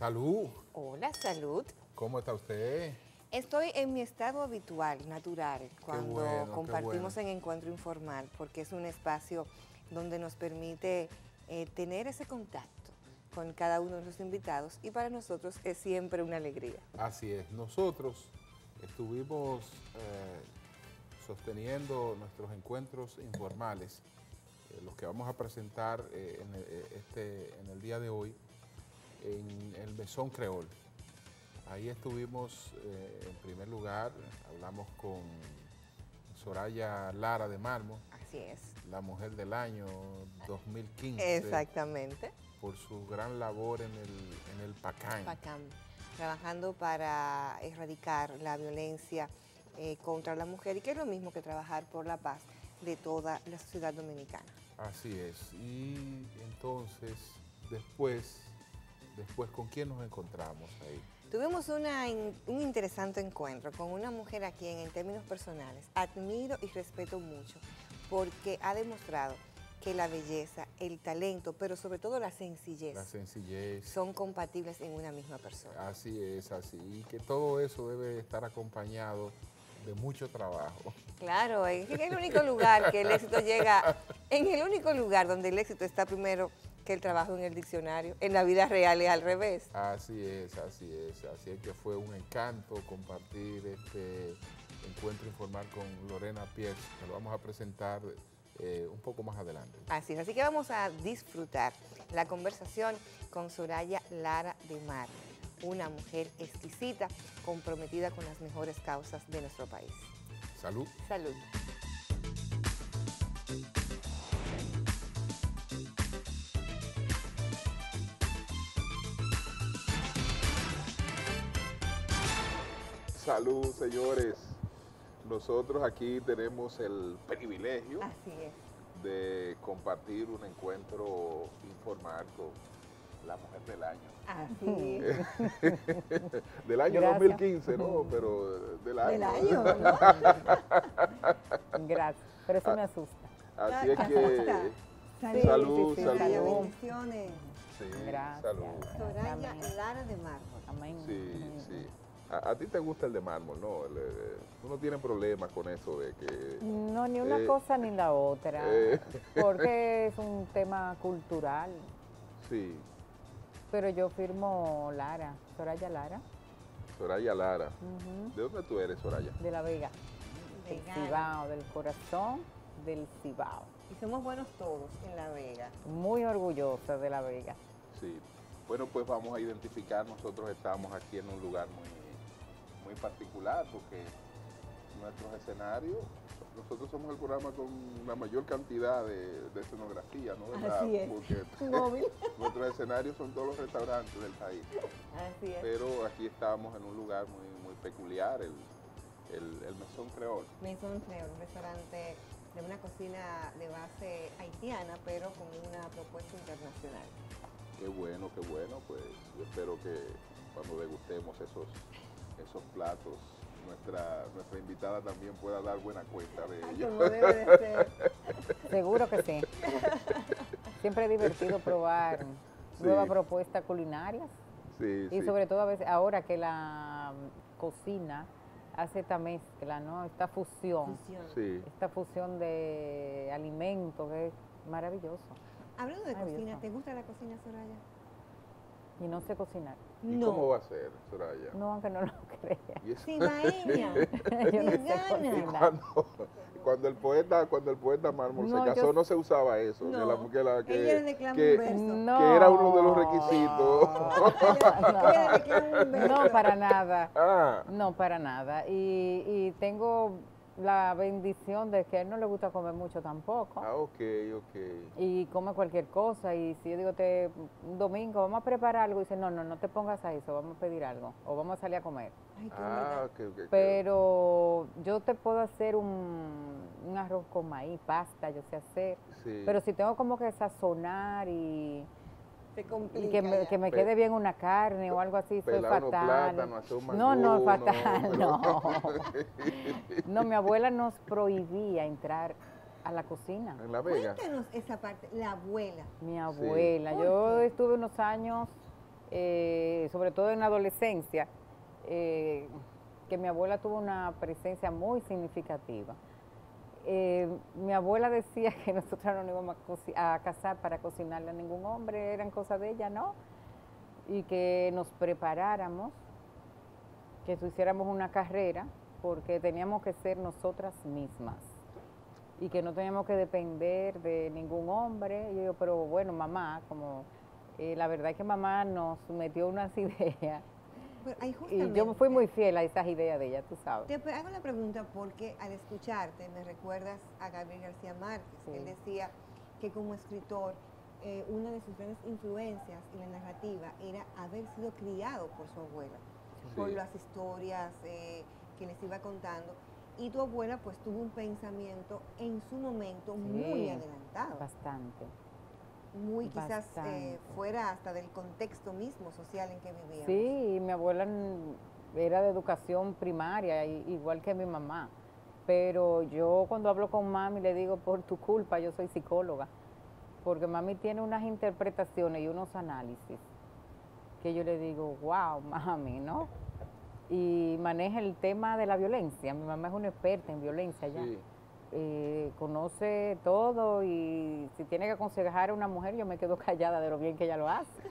Salud. Hola, salud. ¿Cómo está usted? Estoy en mi estado habitual, natural, cuando bueno, compartimos qué bueno. en Encuentro Informal, porque es un espacio donde nos permite tener ese contacto con cada uno de los invitados y para nosotros es siempre una alegría. Así es. Nosotros estuvimos sosteniendo nuestros encuentros informales, los que vamos a presentar en el día de hoy, en el Mesón Creol. Ahí estuvimos, en primer lugar, hablamos con Soraya Lara de Mármol, Así es. la mujer del año 2015. Exactamente. Por su gran labor en el PACAN. PACAM, trabajando para erradicar la violencia contra la mujer y que es lo mismo que trabajar por la paz de toda la sociedad dominicana. Así es. Y entonces, después, ¿con quién nos encontramos ahí? Tuvimos un interesante encuentro con una mujer a quien en términos personales admiro y respeto mucho porque ha demostrado que la belleza, el talento, pero sobre todo la sencillez son compatibles en una misma persona. Así es, así. Y que todo eso debe estar acompañado de mucho trabajo. Claro, es el único lugar que el éxito llega, en el único lugar donde el éxito está primero que el trabajo en el diccionario, en la vida real es al revés. Así es, así es. Así es que fue un encanto compartir este encuentro informal con Lorena Pierce, que lo vamos a presentar un poco más adelante. Así es, así que vamos a disfrutar la conversación con Soraya Lara de Mármol, una mujer exquisita, comprometida con las mejores causas de nuestro país. Salud. Salud. Salud, señores. Nosotros aquí tenemos el privilegio Así es. de compartir un encuentro informal con la mujer del año. Así es. Del año Gracias. 2015, ¿no? Pero del año. Del año, ¿no? Gracias, pero eso me asusta. Así es que... Sí, Salud, sí, salud. Soraya, bendiciones. Sí, Gracias. salud. Soraya Amén. Lara de Mármol. Amén. Sí, sí. A ti te gusta el de mármol, ¿no? Tú no tienes problemas con eso de que... No, ni una cosa ni la otra, porque es un tema cultural. Sí, Pero yo firmo Lara, Soraya Lara, Soraya Lara. ujú, ¿De dónde tú eres, Soraya? de La Vega, del Vegana. Cibao, del corazón del Cibao. Y somos buenos todos en La Vega. Muy orgullosa de La Vega. Sí. Bueno, pues vamos a identificar. Nosotros estamos aquí en un lugar muy particular porque nuestros escenarios, nosotros somos el programa con la mayor cantidad de escenografía, ¿no? ¿Verdad? Así es. Porque Móvil. nuestros escenarios son todos los restaurantes del país. Así es. Pero aquí estamos en un lugar muy peculiar, el Mesón Creol. Maison Creole, un restaurante de una cocina de base haitiana, pero con una propuesta internacional. Qué bueno, pues yo espero que cuando degustemos esos platos, nuestra invitada también pueda dar buena cuenta de ellos. Como debe de ser. Seguro que sí. Siempre es divertido probar Sí. nuevas propuestas culinarias. Sí, Y sí. sobre todo a veces, ahora que la cocina hace esta mezcla, ¿no? Esta fusión, Sí. esta fusión de alimentos que es maravilloso. Hablando de Maravilloso. cocina, ¿te gusta la cocina, Soraya? Y no sé cocinar. ¿Y cómo va a ser, Soraya? No, aunque no lo crea. Y eso- Cibaeña, Yo no sé vegana. cocinar. Cuando el poeta Mármol No, se casó, yo- no se usaba eso. No, que ella le declama que- un verso. No. que era uno de los requisitos. Ella le declama un verso. No, para nada. Ah, No, para nada. Y tengo la bendición de que a él no le gusta comer mucho tampoco. ok. Y come cualquier cosa. Y si yo digo, un domingo vamos a preparar algo, y dice, no te pongas a eso, vamos a pedir algo. O vamos a salir a comer. Ay, qué Ah, bonita. ok. Pero yo te puedo hacer un arroz con maíz, pasta, yo sé hacer. Sí. Pero si tengo como que sazonar y Se complica. que me Pe- quede bien una carne o algo así, soy pelar unos fatal. plátanos, hacer un No, mangú, fatal, pero- no. No, mi abuela nos prohibía entrar a la cocina. En La Vega. Cuéntanos esa parte, la abuela. Mi abuela, yo estuve unos años sobre todo en la adolescencia, que mi abuela tuvo una presencia muy significativa. Mi abuela decía que nosotros no nos íbamos a casar para cocinarle a ningún hombre, eran cosas de ella, ¿no? Y que nos preparáramos, que hiciéramos una carrera, porque teníamos que ser nosotras mismas y que no teníamos que depender de ningún hombre. Y yo digo, pero bueno, mamá, como la verdad es que mamá nos metió unas ideas. Pero ahí Y yo fui muy fiel a esas ideas de ella, tú sabes. Te hago la pregunta porque al escucharte me recuerdas a Gabriel García Márquez. Sí. Él decía que como escritor, una de sus grandes influencias en la narrativa era haber sido criado por su abuela, por las historias que les iba contando. Y tu abuela pues tuvo un pensamiento en su momento muy adelantado. Bastante. Muy quizás fuera hasta del contexto mismo social en que vivíamos. Sí, mi abuela era de educación primaria, igual que mi mamá. Pero yo cuando hablo con mami le digo, por tu culpa, yo soy psicóloga. Porque mami tiene unas interpretaciones y unos análisis que yo le digo, wow, mami, ¿no? Y maneja el tema de la violencia. Mi mamá es una experta en violencia ya. Sí. Conoce todo y si tiene que aconsejar a una mujer, yo me quedo callada de lo bien que ella lo hace.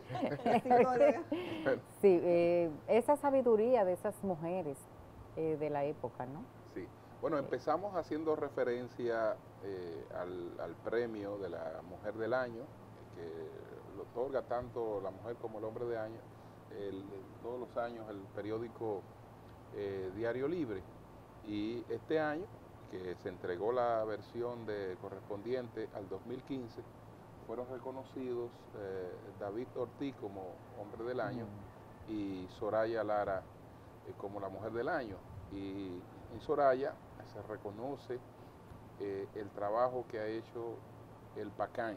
Sí, esa sabiduría de esas mujeres de la época, ¿no? Sí. Bueno, empezamos haciendo referencia al premio de la Mujer del Año, que lo otorga tanto la mujer como el hombre de año, todos los años el periódico Diario Libre. Y este año, que se entregó la versión correspondiente al 2015, fueron reconocidos David Ortiz como hombre del año y Soraya Lara como la mujer del año. Y en Soraya se reconoce el trabajo que ha hecho el PACAN,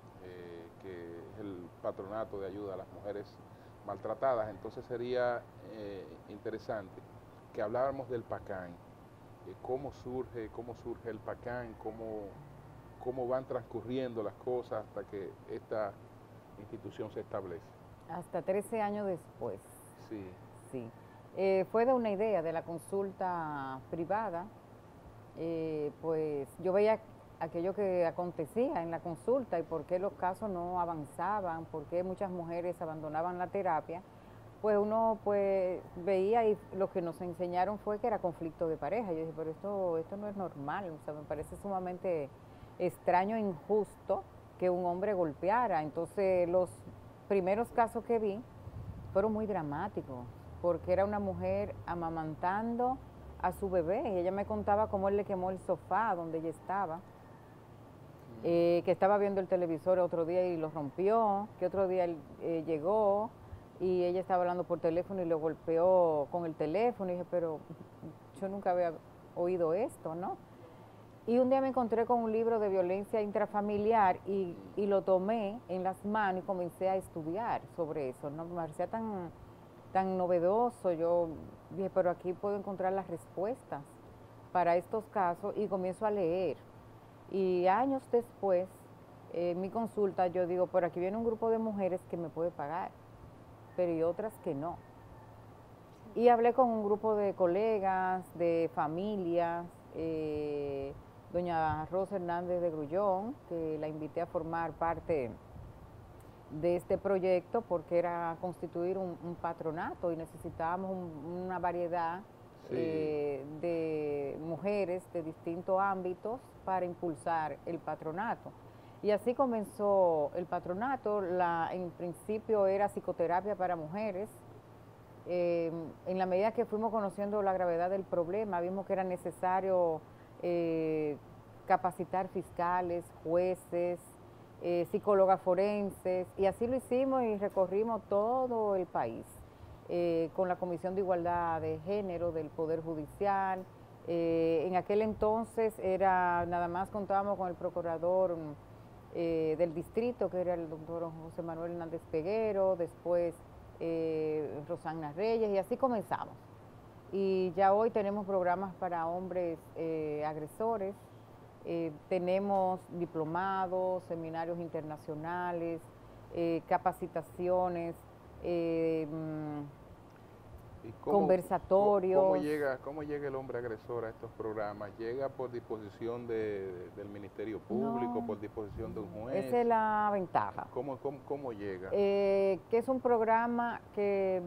que es el Patronato de Ayuda a las Mujeres Maltratadas. Entonces sería interesante que habláramos del PACAN. Cómo surge el PACAN, cómo van transcurriendo las cosas hasta que esta institución se establece. Hasta 13 años después. Sí. Sí. Fue de una idea de la consulta privada, pues yo veía aquello que acontecía en la consulta y por qué los casos no avanzaban, por qué muchas mujeres abandonaban la terapia. Pues uno pues veía y lo que nos enseñaron fue que era conflicto de pareja. Yo dije, pero esto no es normal, o sea, me parece sumamente extraño e injusto que un hombre golpeara. Entonces los primeros casos que vi fueron muy dramáticos, porque era una mujer amamantando a su bebé y ella me contaba cómo él le quemó el sofá donde ella estaba, que estaba viendo el televisor otro día y lo rompió, que otro día él llegó y ella estaba hablando por teléfono y lo golpeó con el teléfono. Y dije, pero yo nunca había oído esto, ¿no? Y un día me encontré con un libro de violencia intrafamiliar y lo tomé en las manos y comencé a estudiar sobre eso, ¿no? Me parecía tan novedoso. Yo dije, pero aquí puedo encontrar las respuestas para estos casos y comienzo a leer. Y años después, en mi consulta, yo digo, por aquí viene un grupo de mujeres que me puede pagar, pero y otras que no. Y hablé con un grupo de colegas, de familias, doña Rosa Hernández de Grullón, que la invité a formar parte de este proyecto porque era constituir un patronato y necesitábamos una variedad de mujeres de distintos ámbitos para impulsar el patronato. Y así comenzó el patronato. En principio era psicoterapia para mujeres. En la medida que fuimos conociendo la gravedad del problema, vimos que era necesario capacitar fiscales, jueces, psicólogas forenses, y así lo hicimos y recorrimos todo el país con la Comisión de Igualdad de Género del Poder Judicial. En aquel entonces nada más contábamos con el procurador del distrito, que era el doctor José Manuel Hernández Peguero, después Rosana Reyes, y así comenzamos. Y ya hoy tenemos programas para hombres agresores, tenemos diplomados, seminarios internacionales, capacitaciones ¿Y conversatorios. ¿Cómo llega el hombre agresor a estos programas? ¿Llega por disposición del Ministerio Público, No, por disposición de un juez? esa es la ventaja. ¿Cómo llega? Que es un programa que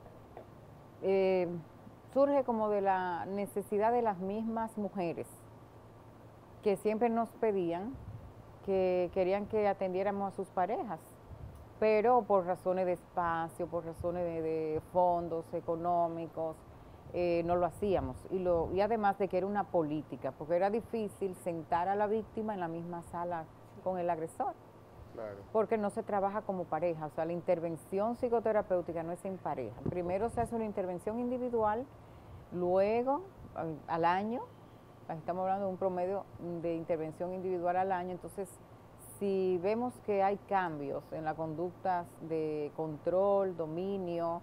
surge como de la necesidad de las mismas mujeres, que siempre nos pedían que querían que atendiéramos a sus parejas, pero por razones de espacio, por razones de fondos económicos, no lo hacíamos. Y además de que era una política, porque era difícil sentar a la víctima en la misma sala con el agresor. Claro. Porque no se trabaja como pareja, o sea, la intervención psicoterapéutica no es en pareja. Primero se hace una intervención individual, luego al año, estamos hablando de un promedio de intervención individual al año, entonces si vemos que hay cambios en las conductas de control, dominio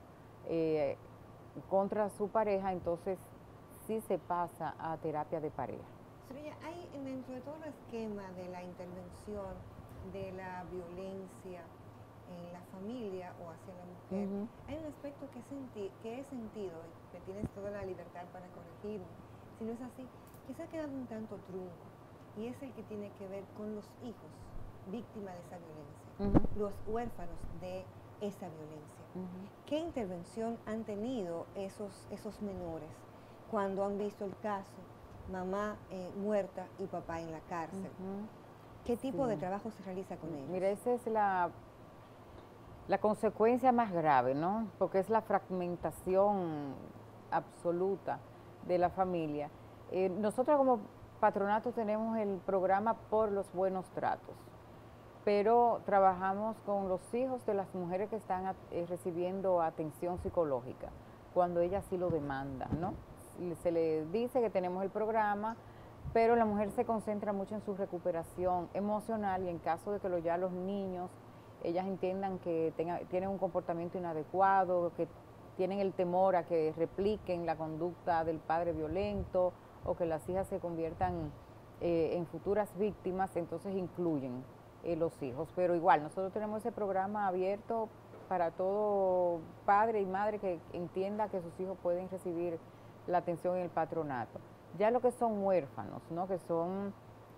contra su pareja, entonces sí se pasa a terapia de pareja. Soraya, hay dentro de todo el esquema de la intervención de la violencia en la familia o hacia la mujer, hay un aspecto que he sentido, y que tienes toda la libertad para corregirme, si no es así, que se ha quedado un tanto trunco, y es el que tiene que ver con los hijos víctimas de esa violencia, los huérfanos de esa violencia. ¿Qué intervención han tenido esos menores cuando han visto el caso, mamá muerta y papá en la cárcel? ¿Qué tipo de trabajo se realiza con ellos? Mira, esa es la consecuencia más grave, ¿no? Porque es la fragmentación absoluta de la familia. Nosotros como patronato tenemos el programa Por los Buenos Tratos, pero trabajamos con los hijos de las mujeres que están recibiendo atención psicológica, cuando ellas sí lo demandan, ¿no? Se le dice que tenemos el programa, pero la mujer se concentra mucho en su recuperación emocional, y en caso de que ya los niños, ellas entiendan que tienen un comportamiento inadecuado, que tienen el temor a que repliquen la conducta del padre violento, o que las hijas se conviertan en futuras víctimas, entonces incluyen los hijos. Pero igual, nosotros tenemos ese programa abierto para todo padre y madre que entienda que sus hijos pueden recibir la atención en el patronato. Ya lo que son huérfanos, ¿no? Que son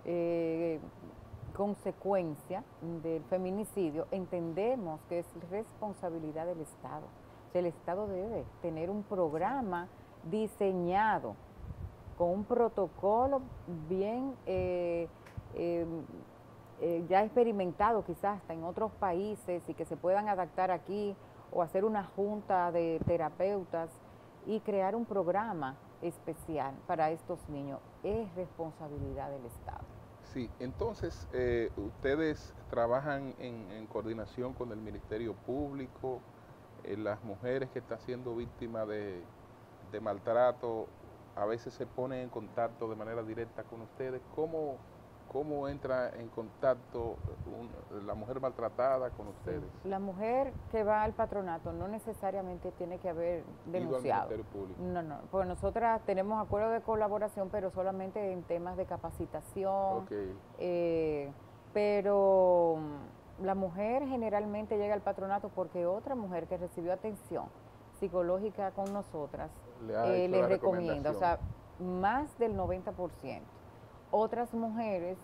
consecuencia del feminicidio, entendemos que es responsabilidad del Estado. O sea, el Estado debe tener un programa diseñado con un protocolo bien ya experimentado quizás hasta en otros países, y que se puedan adaptar aquí, o hacer una junta de terapeutas y crear un programa especial para estos niños. Es responsabilidad del Estado. Sí, entonces ustedes trabajan en coordinación con el Ministerio Público, las mujeres que están siendo víctimas de maltrato, a veces se ponen en contacto de manera directa con ustedes. ¿Cómo entra en contacto la mujer maltratada con ustedes? La mujer que va al patronato no necesariamente tiene que haber denunciado. Al Ministerio Público. No, pues nosotras tenemos acuerdos de colaboración, pero solamente en temas de capacitación. Pero la mujer generalmente llega al patronato porque otra mujer que recibió atención psicológica con nosotras le recomienda, o sea, más del 90%. Otras mujeres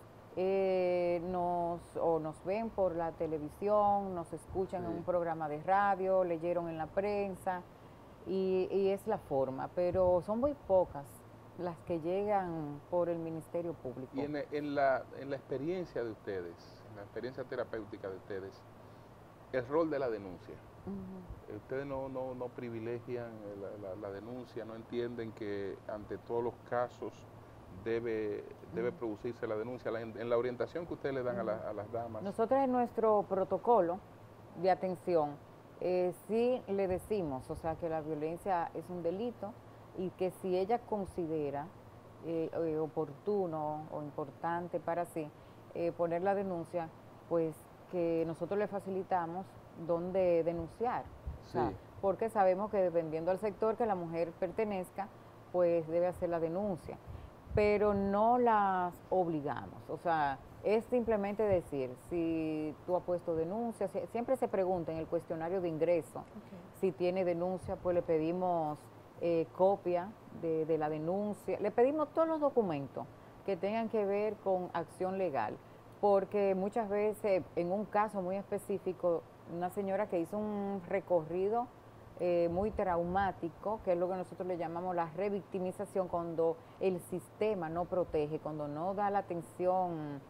nos ven por la televisión, nos escuchan en un programa de radio, leyeron en la prensa, y es la forma, pero son muy pocas las que llegan por el Ministerio Público. Y en la experiencia de ustedes, en la experiencia terapéutica de ustedes, el rol de la denuncia. Ustedes no privilegian la denuncia, no entienden que ante todos los casos debe producirse la denuncia, en la orientación que ustedes le dan a las damas. Nosotros en nuestro protocolo de atención sí le decimos, o sea, que la violencia es un delito, y que si ella considera oportuno o importante para sí poner la denuncia, pues que nosotros le facilitamos dónde denunciar. O sea, porque sabemos que dependiendo del sector que la mujer pertenezca, pues debe hacer la denuncia, pero no las obligamos. O sea, Es simplemente decir, si tú has puesto denuncia, siempre se pregunta en el cuestionario de ingreso, si tiene denuncia, pues le pedimos copia de la denuncia, le pedimos todos los documentos que tengan que ver con acción legal, porque muchas veces, en un caso muy específico, una señora que hizo un recorrido muy traumático, que es lo que nosotros le llamamos la revictimización, cuando el sistema no protege, cuando no da la atención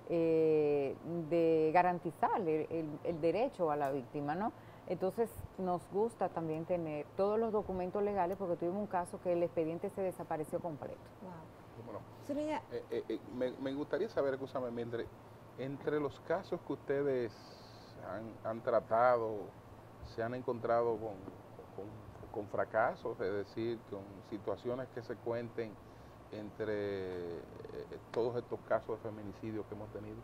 de garantizarle el derecho a la víctima, ¿no? Entonces nos gusta también tener todos los documentos legales, porque tuvimos un caso que el expediente se desapareció completo. Bueno, Soraya, me gustaría saber, escúchame, Mildred, entre los casos que ustedes han tratado, se han encontrado con fracasos, es decir, con situaciones que se cuenten entre todos estos casos de feminicidio que hemos tenido.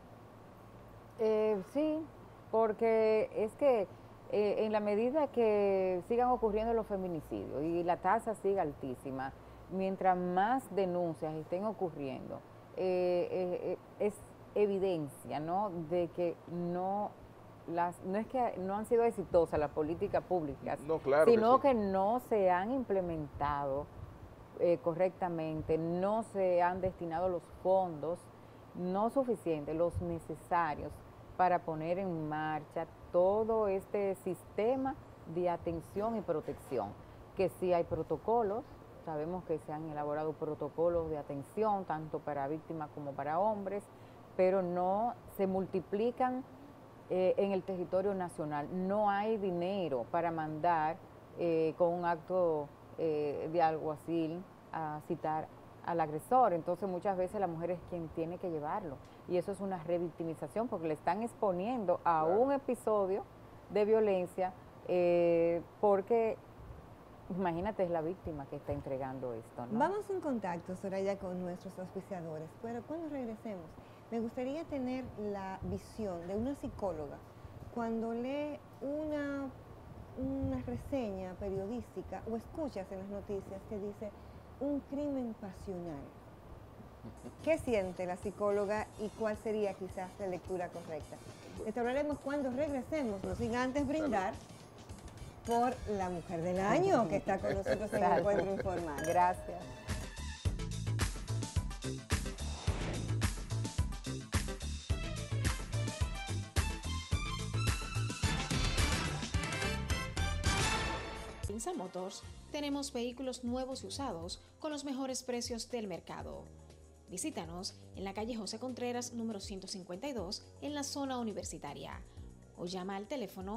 Sí, porque es que en la medida que sigan ocurriendo los feminicidios y la tasa siga altísima, mientras más denuncias estén ocurriendo, es evidencia, ¿no?, de que no es que no han sido exitosas las políticas públicas, no, claro, sino que, sí, que no se han implementado correctamente, no se han destinado los fondos no suficientes, los necesarios para poner en marcha todo este sistema de atención y protección, que sí hay protocolos, sabemos que se han elaborado protocolos de atención tanto para víctimas como para hombres, pero no se multiplican en el territorio nacional. No hay dinero para mandar con un acto de alguacil a citar al agresor. Entonces muchas veces la mujer es quien tiene que llevarlo. Y eso es una revictimización, porque le están exponiendo a un episodio de violencia porque, imagínate, es la víctima que está entregando esto, ¿no? vamos en contacto, Soraya, con nuestros auspiciadores, pero cuando regresemos, me gustaría tener la visión de una psicóloga cuando lee una reseña periodística o escuchas en las noticias que dice un crimen pasional. ¿Qué siente la psicóloga y cuál sería quizás la lectura correcta? Esto hablaremos cuando regresemos, no sin antes brindar por la mujer del año que está con nosotros en el Encuentro Informal. Gracias. En Motors tenemos vehículos nuevos y usados con los mejores precios del mercado. Visítanos en la calle José Contreras, número 152, en la zona universitaria. O llama al teléfono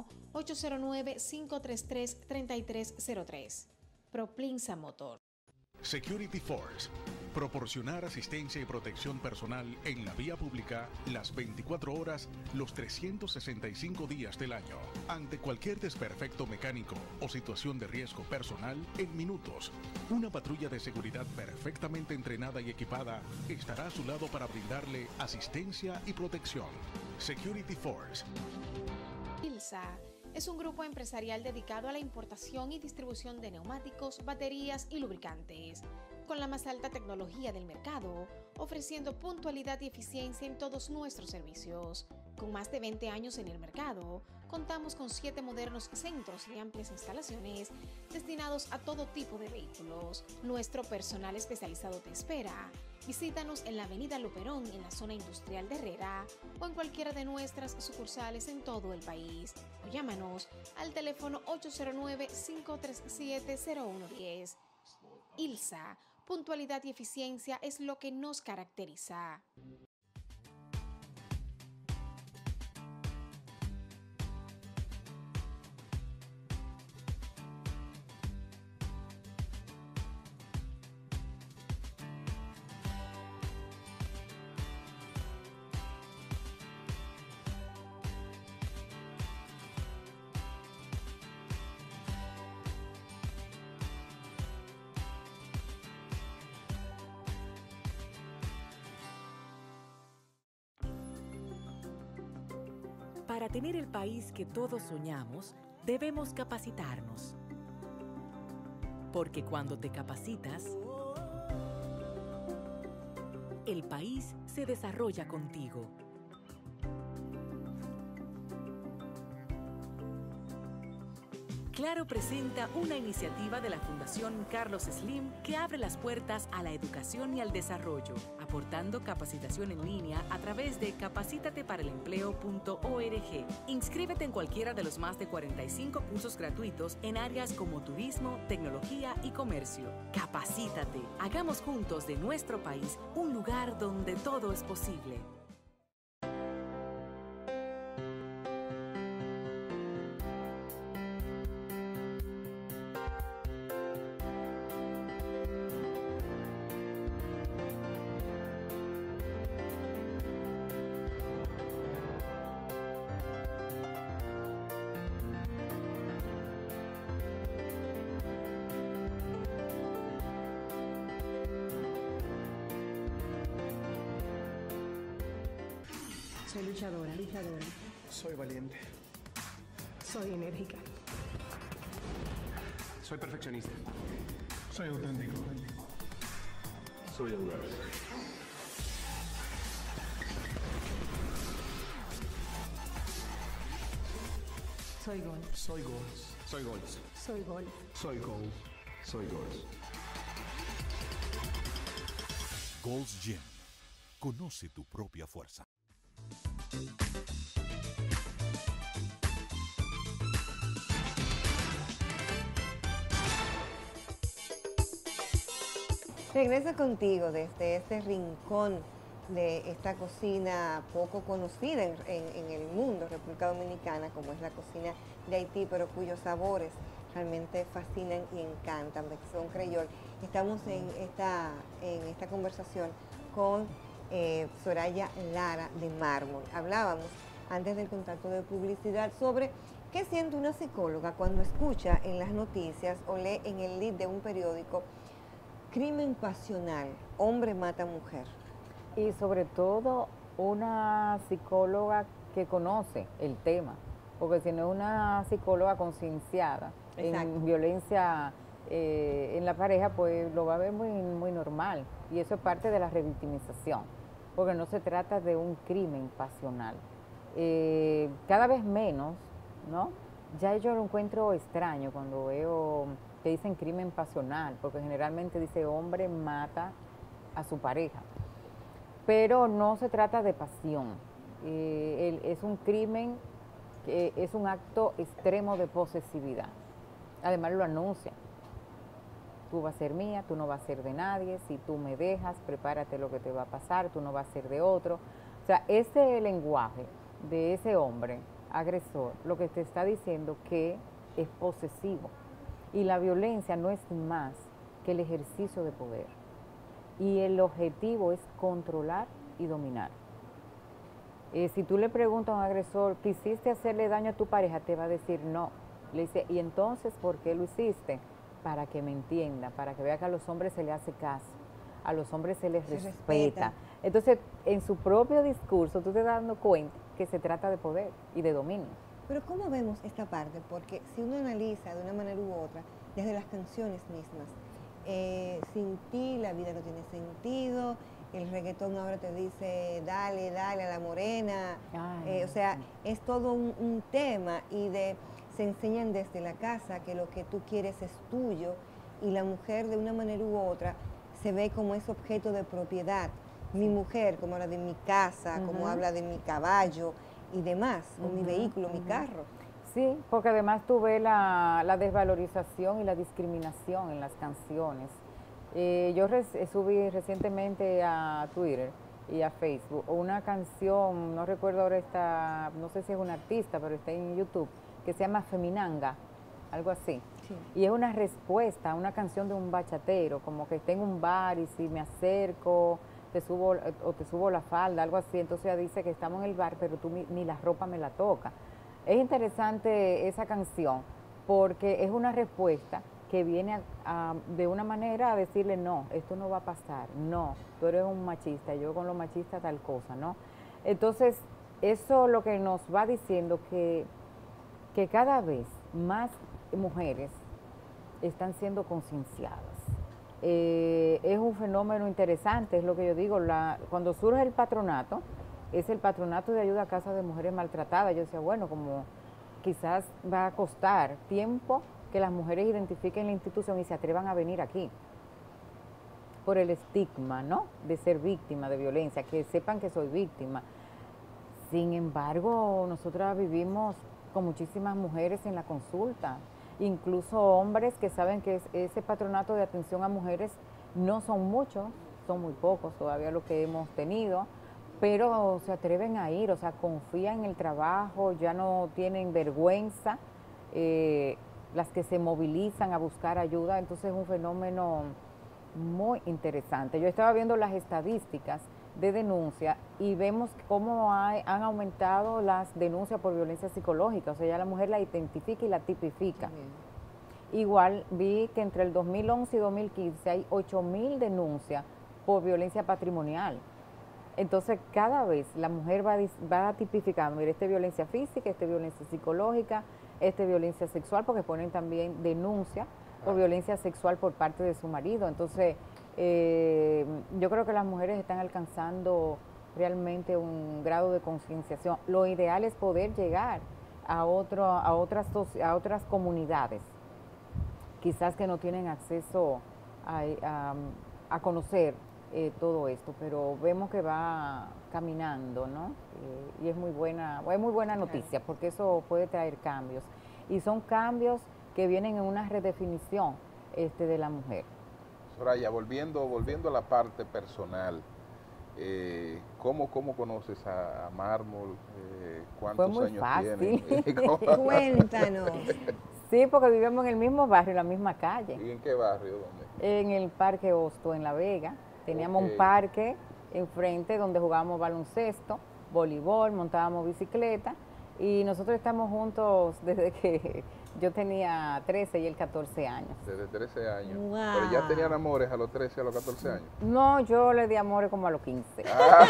809-533-3303. Proplinsa Motor. Security Force. Proporcionar asistencia y protección personal en la vía pública las 24 horas, los 365 días del año. Ante cualquier desperfecto mecánico o situación de riesgo personal, en minutos, una patrulla de seguridad perfectamente entrenada y equipada estará a su lado para brindarle asistencia y protección. Security Force. ILSA es un grupo empresarial dedicado a la importación y distribución de neumáticos, baterías y lubricantes, con la más alta tecnología del mercado, ofreciendo puntualidad y eficiencia en todos nuestros servicios. Con más de 20 años en el mercado, contamos con 7 modernos centros y amplias instalaciones destinados a todo tipo de vehículos. Nuestro personal especializado te espera. Visítanos en la avenida Luperón, en la zona industrial de Herrera, o en cualquiera de nuestras sucursales en todo el país. O llámanos al teléfono 809-537-0110. ILSA, puntualidad y eficiencia es lo que nos caracteriza. Para tener el país que todos soñamos, debemos capacitarnos. Porque cuando te capacitas, el país se desarrolla contigo. Claro presenta una iniciativa de la Fundación Carlos Slim que abre las puertas a la educación y al desarrollo, aportando capacitación en línea a través de capacitateparalelempleo.org. Inscríbete en cualquiera de los más de 45 cursos gratuitos en áreas como turismo, tecnología y comercio. Capacítate. Hagamos juntos de nuestro país un lugar donde todo es posible. Soy luchadora. Soy valiente. Soy enérgica. Soy perfeccionista. Soy auténtico. Soy audaz. Soy gol. Soy goals. Soy goals. Soy gol. Soy goals. Soy goals. Gold's Gym. Conoce tu propia fuerza. Regreso contigo desde este rincón de esta cocina poco conocida en el mundo, República Dominicana, como es la cocina de Haití, pero cuyos sabores realmente fascinan y encantan, son creyol. Estamos en esta conversación con Soraya Lara de Mármol. Hablábamos antes del contacto de publicidad sobre qué siente una psicóloga cuando escucha en las noticias o lee en el lead de un periódico: crimen pasional, hombre mata mujer. Y sobre todo una psicóloga que conoce el tema, porque si no es una psicóloga concienciada en violencia en la pareja, pues lo va a ver muy normal, y eso es parte de la revictimización, porque no se trata de un crimen pasional. Cada vez menos, ¿no? Ya yo lo encuentro extraño cuando veo que dicen crimen pasional, porque generalmente dice hombre mata a su pareja, pero no se trata de pasión. Es un crimen, es un acto extremo de posesividad. Además lo anuncia: tú vas a ser mía, tú no vas a ser de nadie, si tú me dejas, prepárate lo que te va a pasar, tú no vas a ser de otro. O sea, ese lenguaje de ese hombre agresor lo que te está diciendo que es posesivo. Y la violencia no es más que el ejercicio de poder. Y el objetivo es controlar y dominar. Si tú le preguntas a un agresor, ¿quisiste hacerle daño a tu pareja?, te va a decir no. Le dice, ¿y entonces por qué lo hiciste? Para que me entienda, para que vea que a los hombres se les hace caso, a los hombres se les respeta. Entonces, en su propio discurso, tú te estás dando cuenta que se trata de poder y de dominio. Pero ¿cómo vemos esta parte? Porque si uno analiza de una manera u otra, desde las canciones mismas, sin ti la vida no tiene sentido, el reggaetón ahora te dice dale, dale a la morena, o sea, es todo un tema, y se enseñan desde la casa que lo que tú quieres es tuyo, y la mujer de una manera u otra se ve como ese objeto de propiedad. Mi mujer, como habla de mi casa, como habla de mi caballo y demás, o mi vehículo, mi carro. Sí, porque además tú ves la desvalorización y la discriminación en las canciones. Yo subí recientemente a Twitter y a Facebook una canción, no recuerdo ahora, no sé si es una artista, pero está en YouTube, que se llama Feminanga, algo así. Sí. Y es una respuesta a una canción de un bachatero, como que está en un bar y si me acerco, te subo la falda, algo así. Entonces ella dice que estamos en el bar, pero tú ni la ropa me la toca. Es interesante esa canción porque es una respuesta que viene de una manera a decirle no, esto no va a pasar, no, tú eres un machista, yo con los machistas tal cosa, ¿no? Entonces, eso lo que nos va diciendo que cada vez más mujeres están siendo concienciadas Es un fenómeno interesante, es lo que yo digo, cuando surge el patronato, es el patronato de ayuda a casa de mujeres maltratadas. Yo decía, bueno, como quizás va a costar tiempo que las mujeres identifiquen la institución y se atrevan a venir aquí, por el estigma, ¿no?, de ser víctima de violencia, que sepan que soy víctima. Sin embargo, nosotras vivimos con muchísimas mujeres en la consulta, incluso hombres que saben que ese patronato de atención a mujeres no son muchos, son muy pocos todavía lo que hemos tenido, pero se atreven a ir, o sea, confían en el trabajo, ya no tienen vergüenza, las que se movilizan a buscar ayuda. Entonces es un fenómeno muy interesante. Yo estaba viendo las estadísticas de denuncia y vemos cómo han aumentado las denuncias por violencia psicológica, o sea, ya la mujer la identifica y la tipifica. Igual vi que entre el 2011 y 2015 hay 8.000 denuncias por violencia patrimonial. Entonces, cada vez la mujer va tipificando, mire, esta es violencia física, esta es violencia psicológica, esta es violencia sexual, porque ponen también denuncia por violencia sexual por parte de su marido. Entonces, yo creo que las mujeres están alcanzando realmente un grado de concienciación. Lo ideal es poder llegar a otras comunidades, quizás que no tienen acceso a conocer todo esto, pero vemos que va caminando, ¿no? Y es muy buena noticia, porque eso puede traer cambios. Y son cambios que vienen en una redefinición de la mujer. Soraya, volviendo a la parte personal, ¿cómo conoces a Mármol? ¿Cuántos Fue muy años fácil. tiene? Cuéntanos. Sí, porque vivíamos en el mismo barrio, en la misma calle. ¿Y en qué barrio? ¿Dónde? En el Parque Hosto, en La Vega. Teníamos un parque enfrente donde jugábamos baloncesto, voleibol, montábamos bicicleta, y nosotros estamos juntos desde que yo tenía 13 y él 14 años. Desde 13 años. Wow. ¿Pero ya tenían amores a los 13 y a los 14 años? No, yo le di amores como a los 15.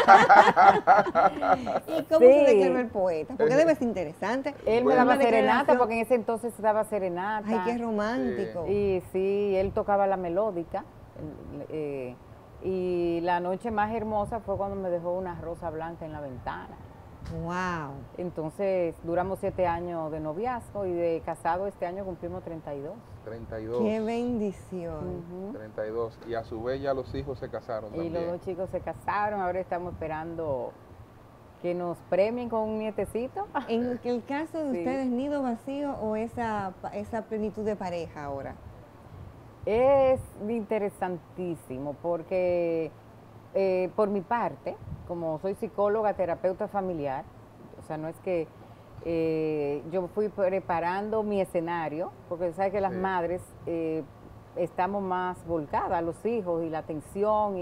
¿Y cómo se declaró el poeta? Porque debe ser interesante. Él me daba serenata, porque en ese entonces se daba serenata. Ay, qué romántico. Sí. Y sí, él tocaba la melódica. Y la noche más hermosa fue cuando me dejó una rosa blanca en la ventana. Wow. Entonces duramos 7 años de noviazgo y de casado este año cumplimos 32. 32. Qué bendición. 32. Y a su vez ya los hijos se casaron Y también. los dos chicos se casaron, ahora estamos esperando que nos premien con un nietecito. En el caso de Sí. ustedes, ¿nido vacío o esa plenitud de pareja ahora? Es interesantísimo porque por mi parte, como soy psicóloga, terapeuta familiar, o sea, no es que yo fui preparando mi escenario, porque sabes que las madres estamos más volcadas a los hijos y la atención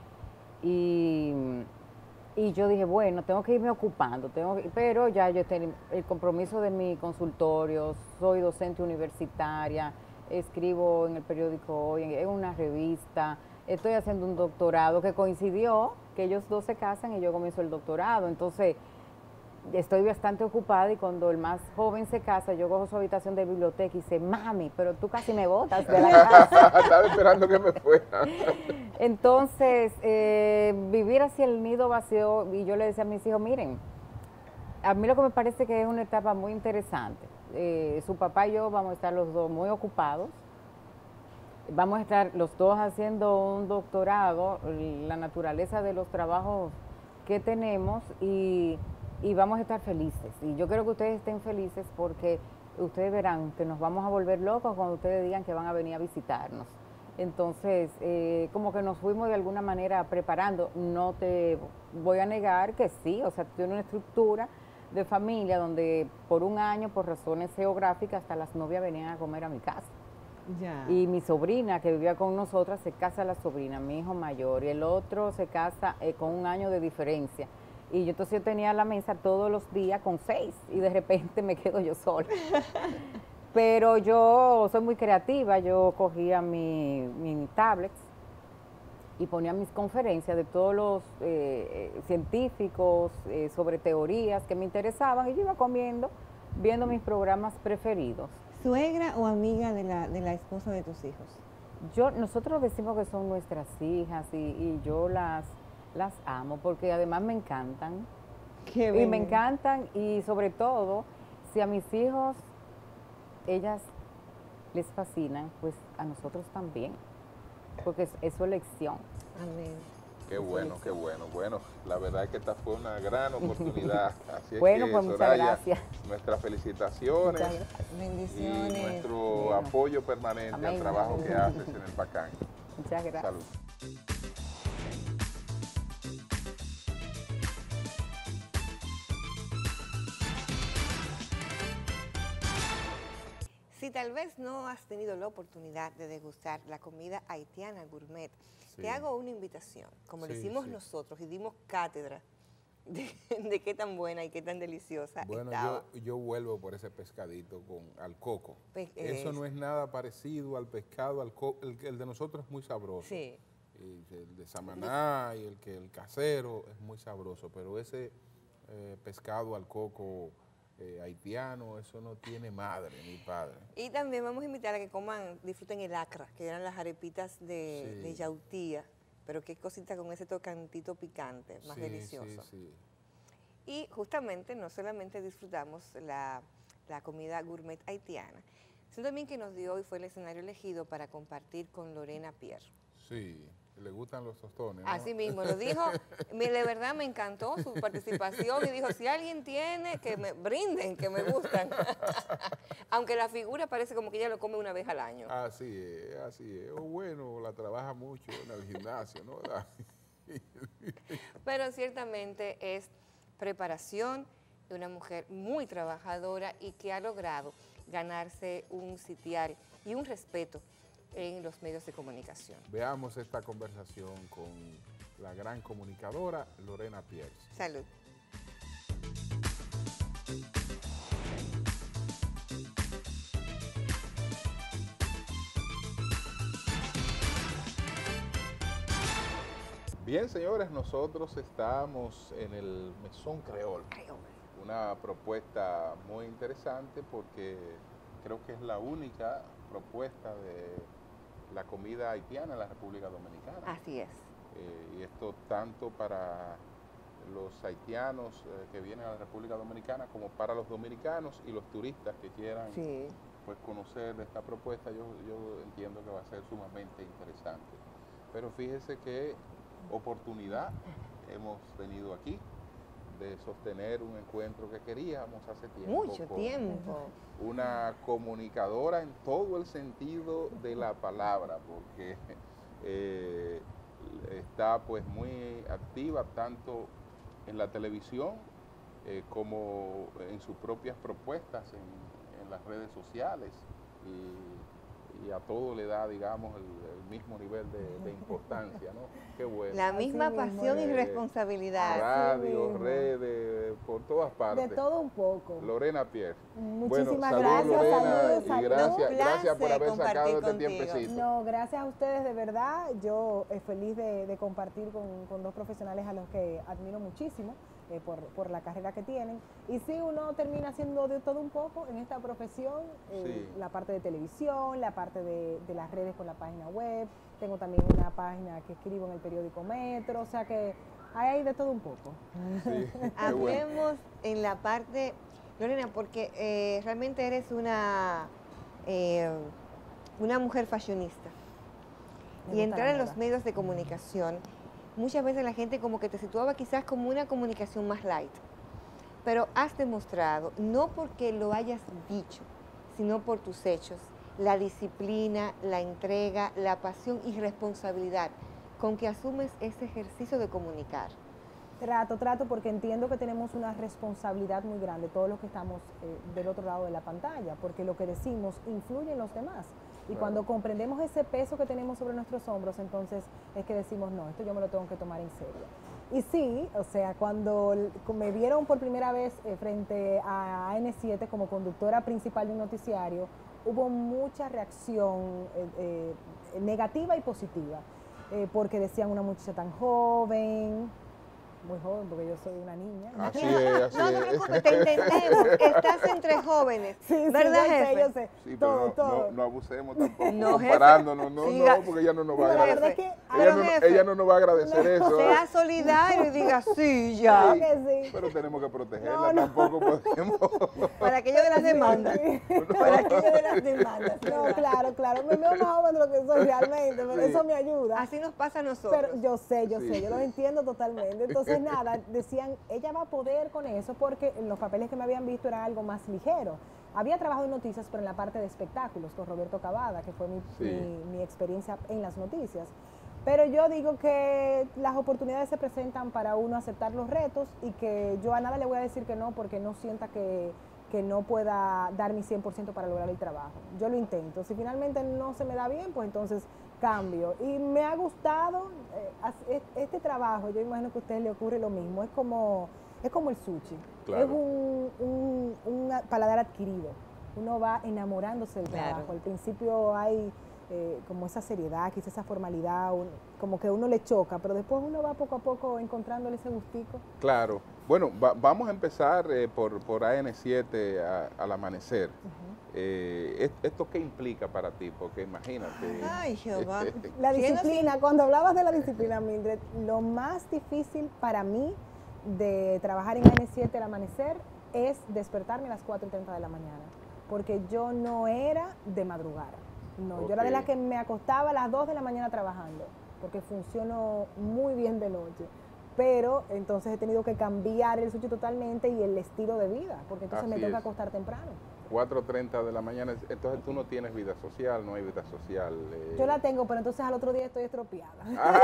y yo dije, bueno, tengo que irme ocupando, pero ya yo tengo el compromiso de mi consultorio, soy docente universitaria, escribo en el periódico Hoy, en una revista, estoy haciendo un doctorado que coincidió que ellos dos se casan y yo comienzo el doctorado. Entonces, estoy bastante ocupada y cuando el más joven se casa, yo cojo su habitación de biblioteca y dice, mami, pero tú casi me botas de la casa. Estaba esperando que me fuera. Entonces, vivir así el nido vacío, y yo le decía a mis hijos, miren, a mí lo que me parece que es una etapa muy interesante. Su papá y yo vamos a estar los dos muy ocupados. Vamos a estar los dos haciendo un doctorado, la naturaleza de los trabajos que tenemos y vamos a estar felices. Y yo quiero que ustedes estén felices porque ustedes verán que nos vamos a volver locos cuando ustedes digan que van a venir a visitarnos. Entonces, como que nos fuimos de alguna manera preparando. No te voy a negar que sí, o sea, tiene una estructura de familia donde por un año, por razones geográficas, hasta las novias venían a comer a mi casa. Ya. Y mi sobrina que vivía con nosotras, se casa la sobrina, mi hijo mayor, y el otro se casa con un año de diferencia. Y yo entonces yo tenía la mesa todos los días con 6 y de repente me quedo yo sola. Pero yo soy muy creativa, yo cogía mi tablets y ponía mis conferencias de todos los científicos sobre teorías que me interesaban y yo iba comiendo, viendo mis programas preferidos. ¿Suegra o amiga de la esposa de tus hijos? Nosotros decimos que son nuestras hijas y yo las amo porque además me encantan. Qué Y bien. me encantan y sobre todo, si a mis hijos, ellas les fascinan, pues a nosotros también, porque es su elección. Amén. Qué bueno, qué bueno. Bueno, la verdad es que esta fue una gran oportunidad. Así es Bueno, que, pues muchas Soraya, gracias. nuestras felicitaciones Muchas gracias. y Bendiciones. nuestro Bueno. apoyo permanente al Amén. trabajo que haces en el Bacán. Muchas gracias. Salud. Si tal vez no has tenido la oportunidad de degustar la comida haitiana gourmet, Sí. te hago una invitación, como lo Sí, hicimos sí. nosotros y dimos cátedra de qué tan buena y qué tan deliciosa Bueno, estaba. yo vuelvo por ese pescadito al coco. Eso no es nada parecido al pescado, el de nosotros es muy sabroso. Sí. Y el de Samaná y el casero es muy sabroso, pero ese pescado al coco haitiano, eso no tiene madre ni padre. Y también vamos a invitar a que disfruten el acra, que eran las arepitas de yautía, pero qué cosita con ese tocantito picante, más Sí, delicioso. sí, sí. Y justamente no solamente disfrutamos la comida gourmet haitiana, sino también que nos dio y fue el escenario elegido para compartir con Lorena Pierre. Sí, le gustan los tostones, ¿no? Así mismo, lo dijo, de verdad me encantó su participación y dijo, si alguien tiene, que me brinden, que me gustan. Aunque la figura parece como que ella lo come una vez al año. Así es, así es. O bueno, la trabaja mucho en el gimnasio, ¿no? Pero ciertamente es preparación de una mujer muy trabajadora y que ha logrado ganarse un sitial y un respeto en los medios de comunicación. Veamos esta conversación con la gran comunicadora Lorena Pierre. Salud. Bien, señores, nosotros estamos en el Mesón Creol. Una propuesta muy interesante porque creo que es la única propuesta de la comida haitiana en la República Dominicana. Así es. Y esto tanto para los haitianos que vienen a la República Dominicana como para los dominicanos y los turistas que quieran pues, conocer esta propuesta. Yo entiendo que va a ser sumamente interesante. Pero fíjese qué oportunidad hemos tenido aquí de sostener un encuentro que queríamos hace tiempo. Mucho tiempo. Una comunicadora en todo el sentido de la palabra, porque está pues muy activa tanto en la televisión como en sus propias propuestas en las redes sociales y a todo le da, digamos, el mismo nivel de importancia, ¿no? Qué bueno. La misma pasión y responsabilidad. Radio, redes, por todas partes. De todo un poco. Lorena Pierre. Muchísimas bueno, gracias, Lorena, saludos. y gracias por haber sacado este tiempecito. No, gracias a ustedes de verdad. Yo feliz de compartir con dos profesionales a los que admiro muchísimo. Por la carrera que tienen. Y sí, uno termina haciendo de todo un poco en esta profesión, la parte de televisión, la parte de las redes con la página web, tengo también una página que escribo en el periódico Metro, o sea que hay de todo un poco. Sí, hablemos en la parte, Lorena, porque realmente eres una mujer fashionista. Y entrar en los medios de comunicación, muchas veces la gente como que te situaba quizás como una comunicación más light, pero has demostrado, no porque lo hayas dicho, sino por tus hechos, la disciplina, la entrega, la pasión y responsabilidad con que asumes ese ejercicio de comunicar. Trato porque entiendo que tenemos una responsabilidad muy grande, todos los que estamos del otro lado de la pantalla, porque lo que decimos influye en los demás. Y cuando comprendemos ese peso que tenemos sobre nuestros hombros, entonces es que decimos, no, esto yo me lo tengo que tomar en serio. Y sí, o sea, cuando me vieron por primera vez frente a AN7 como conductora principal de un noticiario, hubo mucha reacción negativa y positiva, porque decían una muchacha tan joven, muy joven porque yo soy una niña. Así es, así No te es. preocupes, te entendemos. Estás entre jóvenes. Sí, ¿Verdad, sí, jefe? yo sé. Sí, Todo, pero todo. no abusemos tampoco, No, jefe. comparándonos, no, Siga. no, porque ella no nos va a Pero la agradecer. verdad es que Ella no nos va a agradecer eso. Sea solidario y diga sí, ya. claro que sí. Pero tenemos que protegerla, No, no. tampoco podemos. Para aquello de las demandas. Para aquello de las demandas. No, claro. Me veo más joven de lo que soy realmente, pero Sí. eso me ayuda. Así nos pasa a nosotros. Pero yo sé, Sí, yo los entiendo totalmente. Entonces, nada, decían, ella va a poder con eso porque los papeles que me habían visto era algo más ligero. Había trabajado en noticias, pero en la parte de espectáculos con Roberto Cavada, que fue mi experiencia en las noticias. Pero yo digo que las oportunidades se presentan para uno aceptar los retos y que yo a nada le voy a decir que no porque no sienta que no pueda dar mi 100% para lograr el trabajo. Yo lo intento. Si finalmente no se me da bien, pues entonces cambio. Y me ha gustado este trabajo. Yo imagino que a ustedes le ocurre lo mismo. Es como el sushi. Claro. Es un paladar adquirido. Uno va enamorándose del Claro. trabajo. Al principio hay como esa seriedad, quizás esa formalidad, como que uno le choca, pero después uno va poco a poco encontrándole ese gustico. Claro. Bueno, vamos a empezar por AN7 al amanecer. ¿Esto qué implica para ti? Porque imagínate. Ay, Jehová. La Siendo disciplina, cuando hablabas de la disciplina, Mildred, lo más difícil para mí de trabajar en AN7 al amanecer es despertarme a las 4:30 de la mañana, porque yo no era de madrugar. No, yo era de las que me acostaba a las 2 de la mañana trabajando, porque funciono muy bien de noche. Pero entonces he tenido que cambiar el sushi totalmente y el estilo de vida, porque entonces me Así tengo que es. acostar temprano. 4:30 de la mañana, entonces tú no tienes vida social, no hay vida social. Yo la tengo, pero entonces al otro día estoy estropeada.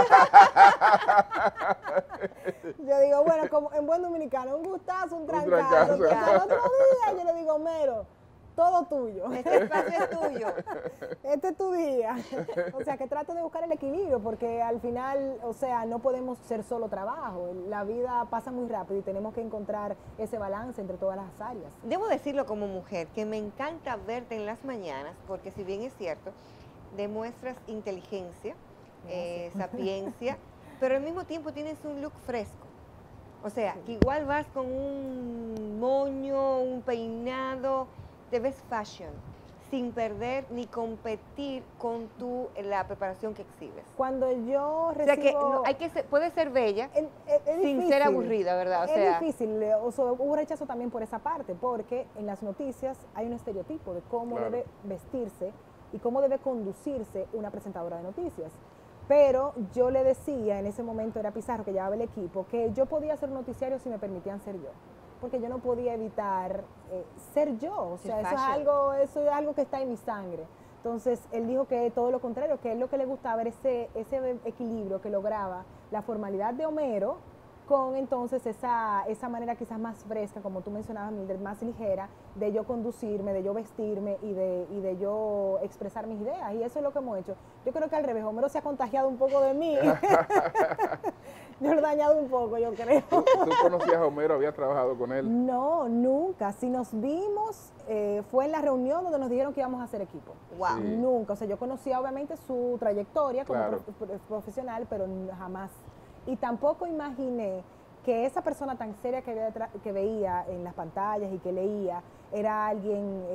Yo digo, bueno, como en buen dominicano, un gustazo, un trancazo. trancazo. Al otro día yo le digo, Mero, todo tuyo. Este espacio es tuyo. Este es tu día. O sea, que trato de buscar el equilibrio, porque al final, o sea, no podemos ser solo trabajo. La vida pasa muy rápido y tenemos que encontrar ese balance entre todas las áreas. Debo decirlo como mujer, que me encanta verte en las mañanas, porque si bien es cierto, demuestras inteligencia, sapiencia, pero al mismo tiempo tienes un look fresco. O sea, que igual vas con un moño, un peinado, te ves fashion, sin perder ni competir con la preparación que exhibes. Cuando yo recibo... O sea que hay que puede ser bella es sin difícil. ser aburrida, ¿verdad? O sea, es difícil, hubo rechazo también por esa parte, porque en las noticias hay un estereotipo de cómo Claro. debe vestirse y cómo debe conducirse una presentadora de noticias. Pero yo le decía, en ese momento era Pizarro, que llevaba el equipo, que yo podía hacer noticiario si me permitían ser yo, porque yo no podía evitar ser yo, o sea, eso es algo que está en mi sangre. Entonces, él dijo que todo lo contrario, que él lo que le gustaba era ese equilibrio que lograba la formalidad de Homero con entonces esa manera quizás más fresca, como tú mencionabas, Mildred, más ligera, de yo conducirme, de yo vestirme y de yo expresar mis ideas. Y eso es lo que hemos hecho. Yo creo que al revés, Homero se ha contagiado un poco de mí. Yo lo he dañado un poco, yo creo. ¿Tú conocías a Homero? ¿Habías trabajado con él? No, nunca. Si nos vimos, fue en la reunión donde nos dijeron que íbamos a hacer equipo. wow. Sí. Nunca. O sea, yo conocía obviamente su trayectoria como Claro. profesional, pero jamás. Y tampoco imaginé que esa persona tan seria que veía en las pantallas y que leía era alguien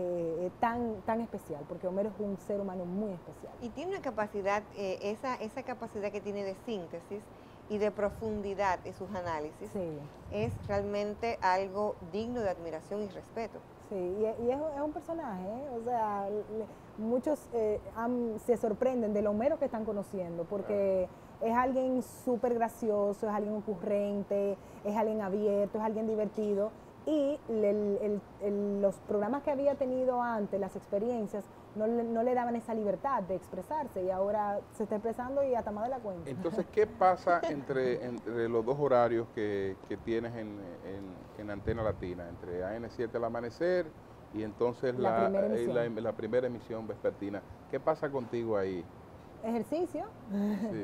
tan especial, porque Homero es un ser humano muy especial. Y tiene una capacidad, esa capacidad que tiene de síntesis y de profundidad en sus análisis, Sí. es realmente algo digno de admiración y respeto. Sí, y es un personaje, o sea, muchos se sorprenden del Homero que están conociendo, porque es alguien súper gracioso, es alguien ocurrente, es alguien abierto, es alguien divertido, y los programas que había tenido antes, las experiencias, no le daban esa libertad de expresarse, y ahora se está expresando y hasta más de la cuenta. Entonces, ¿qué pasa entre los dos horarios que tienes en Antena Latina? Entre AN7 al amanecer y entonces La primera emisión. la primera emisión vespertina. ¿Qué pasa contigo ahí? Ejercicio. Sí.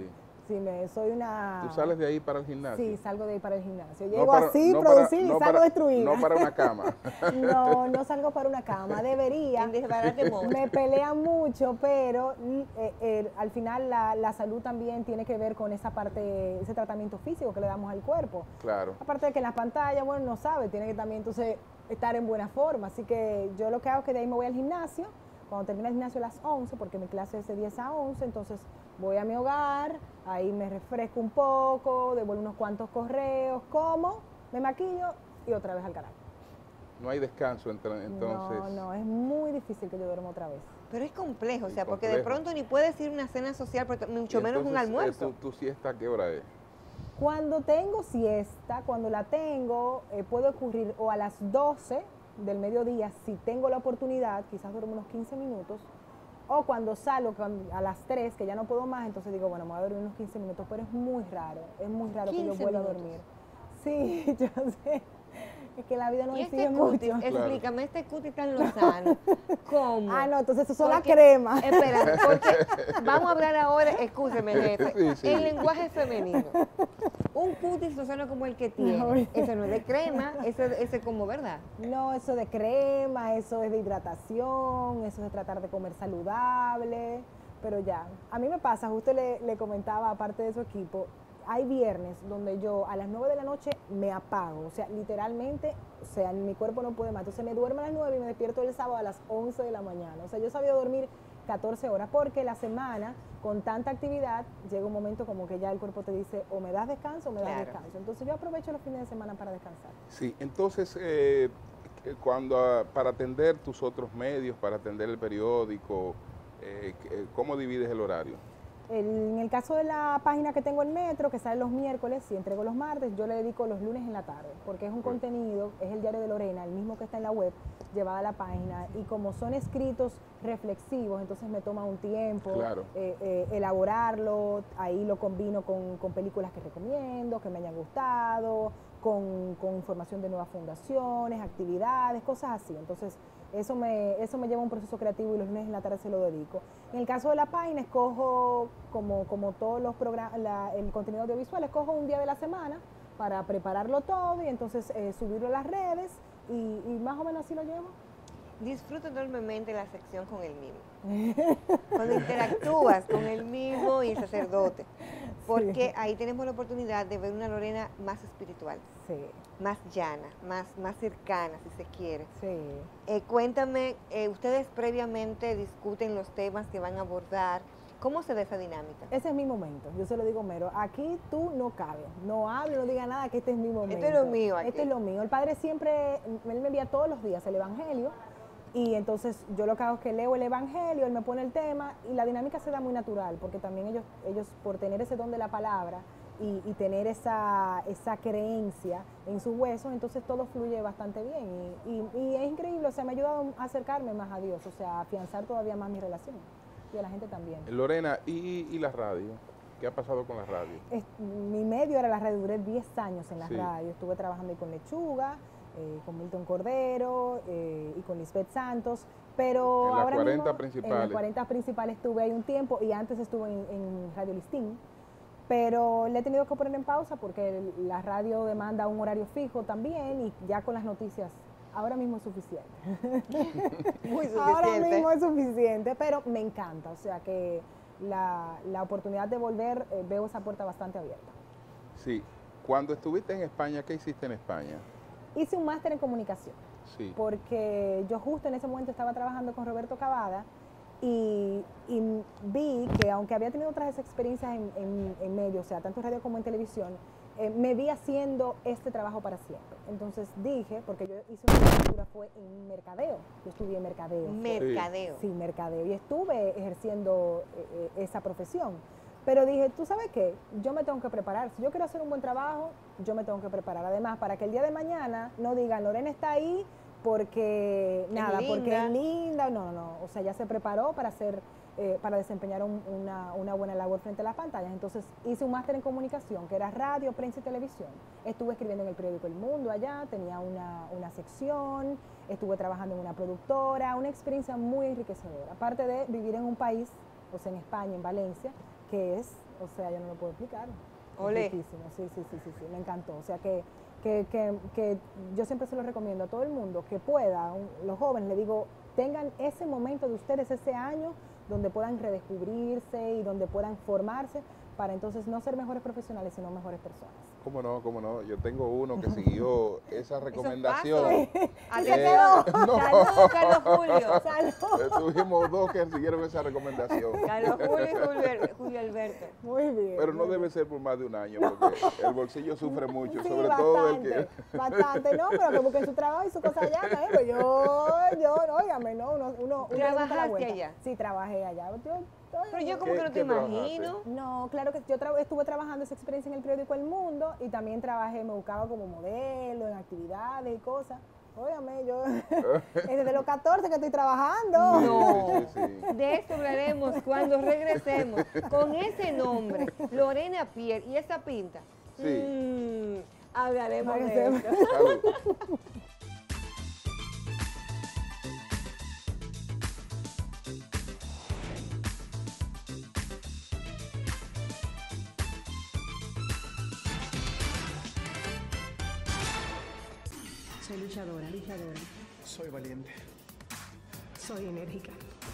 Sí, soy una... ¿Tú sales de ahí para el gimnasio? Sí, salgo de ahí para el gimnasio. Llego así, producir y salgo destruida. No para una cama. No salgo para una cama, debería. Me pelean mucho, pero al final la salud también tiene que ver con esa parte, ese tratamiento físico que le damos al cuerpo. Claro. Aparte de que en las pantallas, bueno, no sabe, tiene que también entonces estar en buena forma. Así que yo lo que hago es que de ahí me voy al gimnasio. Cuando termina el gimnasio a las 11, porque mi clase es de 10 a 11, entonces voy a mi hogar, ahí me refresco un poco, devuelvo unos cuantos correos, como, me maquillo y otra vez al canal. No hay descanso entonces. No, es muy difícil que yo duerma otra vez. Pero es complejo, o sea, porque de pronto ni puedes ir a una cena social, porque mucho menos un almuerzo. ¿Tu siesta a qué hora es? Cuando tengo siesta, cuando la tengo, puede ocurrir o a las 12 del mediodía, si tengo la oportunidad, quizás duermo unos 15 minutos, o cuando salgo a las 3, que ya no puedo más, entonces digo, bueno, me voy a dormir unos 15 minutos, pero es muy raro que yo vuelva a dormir. Sí, yo sé. Es que la vida no exige mucho. Explícame, este cutis tan lozano. ¿Cómo? No, entonces eso son las cremas. Espérate, porque vamos a hablar ahora, escúcheme, jefe, el lenguaje femenino. Un cutis lozano como el que tiene, eso no es de crema, ese como, ¿verdad? No, eso de crema, eso es de hidratación, eso es de tratar de comer saludable, pero ya. A mí me pasa, justo le comentaba, aparte de su equipo, hay viernes donde yo a las 9 de la noche me apago, o sea, literalmente, o sea, mi cuerpo no puede más. Entonces me duermo a las 9 y me despierto el sábado a las 11 de la mañana. O sea, yo sabía dormir 14 horas porque la semana, con tanta actividad, llega un momento como que ya el cuerpo te dice, o me das descanso o me das descanso. Entonces yo aprovecho los fines de semana para descansar. Sí, entonces, para atender tus otros medios, para atender el periódico, ¿cómo divides el horario? En el caso de la página que tengo en Metro, que sale los miércoles y entrego los martes, yo le dedico los lunes en la tarde, porque es un contenido, es el diario de Lorena, el mismo que está en la web, llevada a la página, y como son escritos reflexivos, entonces me toma un tiempo elaborarlo, ahí lo combino con películas que recomiendo, que me hayan gustado, con información de nuevas fundaciones, actividades, cosas así. Entonces, eso me lleva a un proceso creativo y los lunes en la tarde se lo dedico. En el caso de la página, escojo, como todos los programas, el contenido audiovisual, escojo un día de la semana para prepararlo todo y entonces subirlo a las redes y más o menos así lo llevo. Disfruto enormemente la sección con el mimo. Cuando interactúas con el mimo y el sacerdote. Porque ahí tenemos la oportunidad de ver una Lorena más espiritual. Sí. Más llana, más cercana, si se quiere. Sí. Cuéntame, ustedes previamente discuten los temas que van a abordar. ¿Cómo se da esa dinámica? Ese es mi momento, yo se lo digo mero. Aquí tú no cabes, no hables, no digas nada, que este es mi momento. Este es lo mío aquí. Este es lo mío. El padre siempre, él me envía todos los días el evangelio y entonces yo lo que hago es que leo el evangelio, él me pone el tema y la dinámica se da muy natural porque también ellos por tener ese don de la palabra y tener esa creencia en sus huesos, entonces todo fluye bastante bien y es increíble, o sea, me ha ayudado a acercarme más a Dios, o sea, a afianzar todavía más mi relación. Y a la gente también. Lorena, ¿y la radio? ¿Qué ha pasado con la radio? Mi medio era la radio, duré 10 años en la radio. Estuve trabajando ahí con Lechuga, con Milton Cordero y con Lisbeth Santos, pero en ahora 40 mismo, principales. En las 40 principales estuve ahí un tiempo y antes estuve en Radio Listín, pero le he tenido que poner en pausa porque la radio demanda un horario fijo también y ya con las noticias ahora mismo es suficiente. Muy suficiente. Ahora mismo es suficiente, pero me encanta, o sea que la oportunidad de volver, veo esa puerta bastante abierta. Sí. Cuando estuviste en España, ¿qué hiciste en España? Hice un máster en comunicación, porque yo justo en ese momento estaba trabajando con Roberto Cavada y vi que aunque había tenido otras experiencias en medios, o sea, tanto en radio como en televisión, me vi haciendo este trabajo para siempre. Entonces dije, porque yo hice una licenciatura fue en mercadeo, yo estudié mercadeo. Mercadeo. Sí, mercadeo, y estuve ejerciendo esa profesión. Pero dije, ¿tú sabes qué? Yo me tengo que preparar. Si yo quiero hacer un buen trabajo, yo me tengo que preparar. Además, para que el día de mañana no digan, Lorena está ahí porque porque es linda. No. O sea, ya se preparó para desempeñar una buena labor frente a las pantallas. Entonces, hice un máster en comunicación, que era radio, prensa y televisión. Estuve escribiendo en el periódico El Mundo allá, tenía una sección, estuve trabajando en una productora, una experiencia muy enriquecedora. Aparte de vivir en un país, o sea, en España, en Valencia, que es, O sea, yo no lo puedo explicar. Olé. Es riquísimo, sí, me encantó. O sea, que yo siempre se lo recomiendo a todo el mundo que pueda, los jóvenes, le digo, tengan ese momento de ustedes, ese año, donde puedan redescubrirse y donde puedan formarse para entonces no ser mejores profesionales, sino mejores personas. ¿Cómo no? ¿Cómo no? Yo tengo uno que siguió esa recomendación. ¿A qué quedó? No. Salud, Carlos Julio. Salud. Tuvimos dos que siguieron esa recomendación. Carlos Julio y Julio Alberto. Muy bien. Pero no debe ser por más de un año, porque el bolsillo sufre mucho, sí, sobre bastante, todo el que... Bastante, no, pero que busquen su trabajo y su cosa allá, ¿no? Pues yo, óigame, ¿no? Uno ¿Trabajaste allá? Sí, trabajé allá. Pero yo como que no te imagino. No, claro que yo estuve trabajando esa experiencia en el periódico El Mundo y también trabajé, me buscaba como modelo en actividades y cosas. Óyame, yo desde los 14 que estoy trabajando. No, de eso hablaremos cuando regresemos. Con ese nombre, Lorena Pierre y esa pinta. Sí. Hablaremos de eso. Salud. Soy luchadora. Soy valiente. Soy enérgica.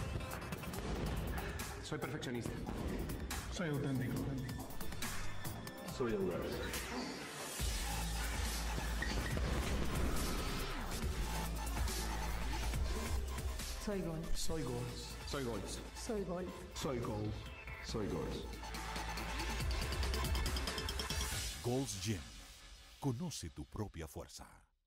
Soy perfeccionista. Soy auténtico. Soy audaz. Soy Gol. Soy Goals. Soy Goals. Soy Gol. Soy Gold. Soy Goals. Gold's Gym. Conoce tu propia fuerza.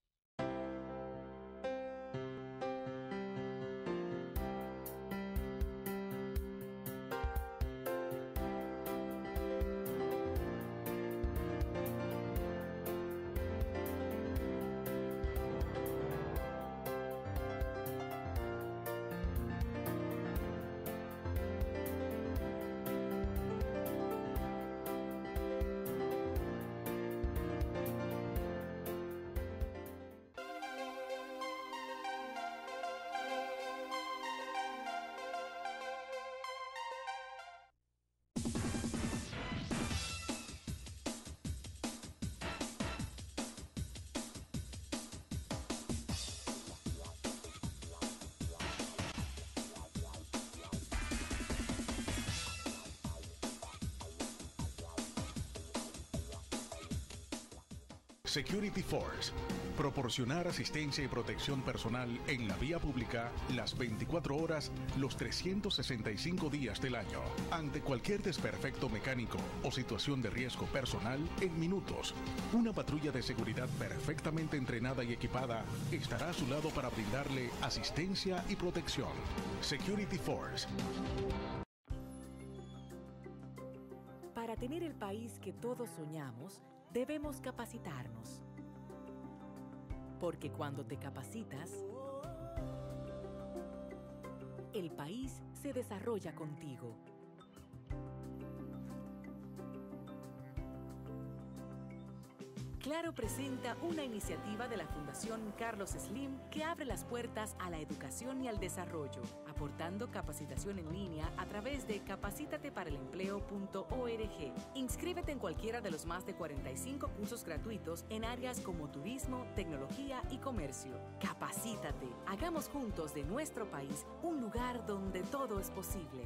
Security Force. Proporcionar asistencia y protección personal en la vía pública las 24 horas, los 365 días del año. Ante cualquier desperfecto mecánico o situación de riesgo personal, en minutos, una patrulla de seguridad perfectamente entrenada y equipada estará a su lado para brindarle asistencia y protección. Security Force. Para tener el país que todos soñamos, debemos capacitarnos. Porque cuando te capacitas, el país se desarrolla contigo. Claro presenta una iniciativa de la Fundación Carlos Slim que abre las puertas a la educación y al desarrollo, aportando capacitación en línea a través de capacitateparaleempleo.org. Inscríbete en cualquiera de los más de 45 cursos gratuitos en áreas como turismo, tecnología y comercio. Capacítate. Hagamos juntos de nuestro país un lugar donde todo es posible.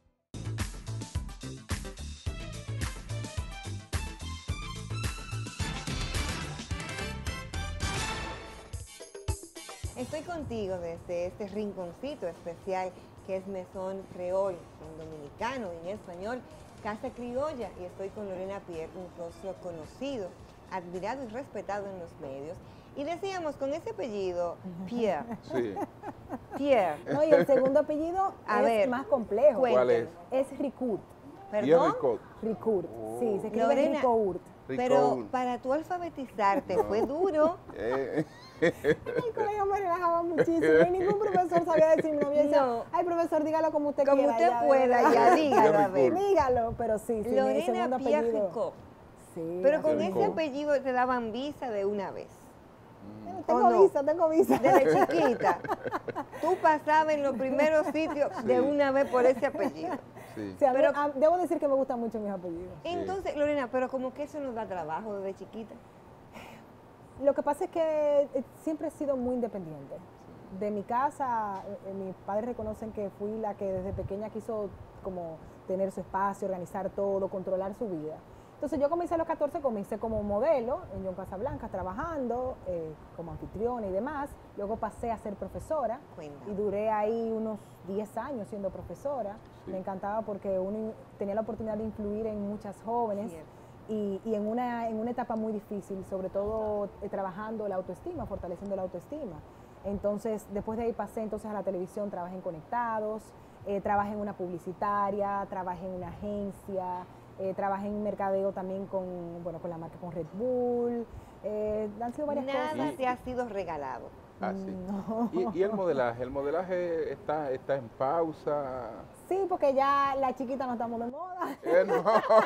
Estoy contigo desde este rinconcito especial que es Mesón Creol, en dominicano y en español, Casa Criolla, y estoy con Lorena Pierre, un rostro conocido, admirado y respetado en los medios. Y decíamos, con ese apellido, Pierre. Sí. Pierre. No, y el segundo apellido es más complejo. ¿Cuál es? Es Ricourt. ¿Perdón? Ricourt. Oh. Sí, se escribe Lorena, Ricourt. Pero para tú alfabetizarte fue duro. En el colegio me relajaba muchísimo y ningún profesor sabía decirme, no, decía, ay profesor, dígalo como usted quiera. Como usted pueda, ya dígalo, a ver. Dígalo, pero sí, mi segundo Pierre apellido. Ricourt. Sí, pero con ese apellido te daban visa de una vez. Tengo visa. Desde chiquita. Tú pasabas en los primeros sitios de una vez por ese apellido. Sí. O sea, Pero- debo decir que me gustan mucho mis apellidos. Entonces, Lorena, pero como que eso nos da trabajo desde chiquita. Lo que pasa es que siempre he sido muy independiente. De mi casa, mis padres reconocen que fui la que desde pequeña quiso como tener su espacio, organizar todo, controlar su vida. Entonces yo comencé a los 14, comencé como modelo en John Casablanca, trabajando como anfitriona y demás. Luego pasé a ser profesora y duré ahí unos 10 años siendo profesora. Sí. Me encantaba porque uno tenía la oportunidad de influir en muchas jóvenes. Y en una etapa muy difícil, sobre todo trabajando la autoestima, fortaleciendo la autoestima. Entonces, después de ahí pasé entonces a la televisión, trabajé en Conectados, trabajé en una publicitaria, trabajé en una agencia, trabajé en mercadeo también con la marca con Red Bull. Han sido varias cosas. Nada te ha sido regalado. Ah, sí. No. ¿Y el modelaje? ¿El modelaje está en pausa? Sí, porque ya la chiquita no estamos de moda. No.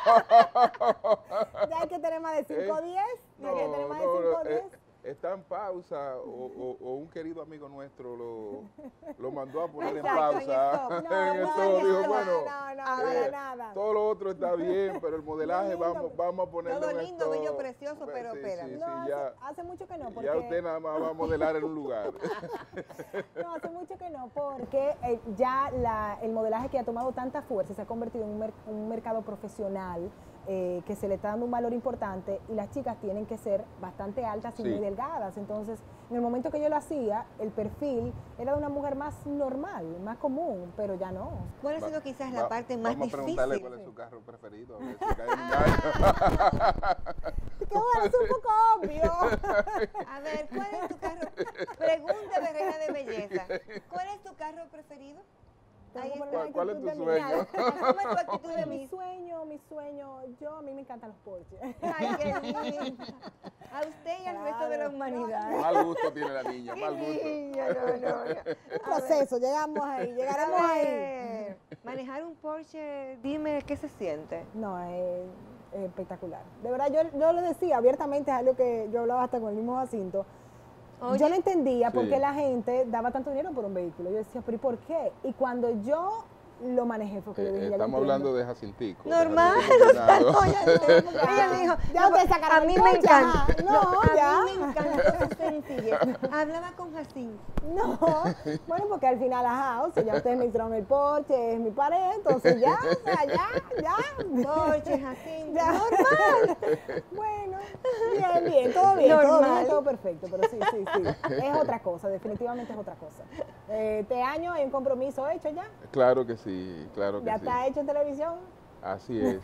Ya hay que tener más de 5 o 10. Ya hay que tener más de 5 o 10. Está en pausa o un querido amigo nuestro lo mandó a poner en Exacto, pausa. en stop. En stop, dijo, bueno, nada. todo lo otro está bien, pero el modelaje Lindo. vamos a ponerlo Todo en lindo, stop. bello, precioso, pero sí, espérame. sí, No, ya, hace mucho que no, porque... ya usted nada más va a modelar en un lugar. No, hace mucho que no, porque ya el modelaje que ha tomado tanta fuerza se ha convertido en un mercado profesional que se le está dando un valor importante y las chicas tienen que ser bastante altas y Sí. muy delgadas. Entonces, en el momento que yo lo hacía, el perfil era de una mujer más normal, más común, pero ya no. ¿Cuál ha sido quizás la parte más Vamos a preguntarle difícil? cuál es su carro preferido, a ver si cae en engaño. Que bueno, es un poco obvio. A ver, ¿cuál es tu carro? Pregúntame, reina de belleza. ¿Cuál es tu carro preferido? Ahí está. ¿Cuál es tu Actitud de sueño? Asume tu actitud de Mi mí. sueño, a mí me encantan los Porsche. Ay, qué lindo. A usted y al resto de la humanidad. Mal gusto tiene la niña, mal gusto. Niña, no. Un proceso, llegamos ahí, llegaremos A ahí. ver, manejar un Porsche, dime qué se siente. No, es espectacular. De verdad, yo lo decía abiertamente, es algo que yo hablaba hasta con el mismo Jacinto. Oye, Yo no entendía por Sí. qué la gente daba tanto dinero por un vehículo. Yo decía, pero ¿y por qué? Y cuando yo lo manejé fue que yo dije, ya lo Estamos entiendo. hablando de Jacintico. de normal, Jacintico o sea, Combinado. no, ella dijo, Ya no, ustedes sacaron a mí el me coche, encanta. ajá. No, ya. A mí me encanta su sencillez. Hablaba con Jacinto. No, bueno, porque al final, o sea, ya ustedes me hicieron el Porsche, es mi pareja, entonces ya, o sea, ya. Porsche, Jacinto. Ya. Normal. Bueno, bien, todo bien, Normal. todo perfecto, pero sí. Es otra cosa, definitivamente es otra cosa. Este año hay un compromiso hecho ya, Claro que sí, claro que ya sí. está hecho en televisión. Así es.